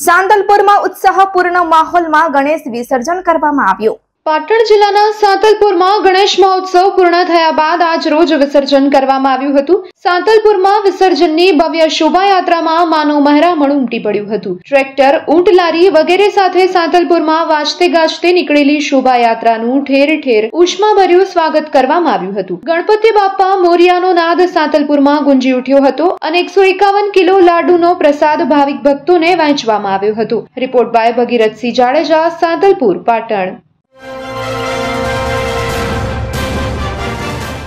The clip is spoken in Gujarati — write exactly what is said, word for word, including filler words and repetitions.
સાંતલપુરમાં ઉત્સાહપૂર્ણ માહોલમાં ગણેશ વિસર્જન કરવામાં આવ્યું। પાટણ જિલ્લાના સાંતલપુરમાં ગણેશ મહોત્સવ પૂર્ણ થયા બાદ આજ રોજ વિસર્જન કરવામાં આવ્યું હતું। સાંતલપુરમાં વિસર્જનની ભવ્ય શોભાયાત્રામાં માનવ મહેરામણ ઉમટી પડ્યું હતું। ટ્રેક્ટર, ઊંટ લારી વગેરે સાથે સાંતલપુરમાં વાજતે ગાજતે નીકળેલી શોભાયાત્રાનું ઠેર ઠેર ઉષ્માભર્યું સ્વાગત કરવામાં આવ્યું હતું। ગણપતિ બાપ્પા મોરિયાનો નાદ સાંતલપુરમાં ગુંજી ઉઠ્યો હતો અને એકસો એકાવન કિલો લાડુનો પ્રસાદ ભાવિક ભક્તોને વહેંચવામાં આવ્યો હતો। Report by Bhagirathsinh Jadeja, Santalpur, Patan.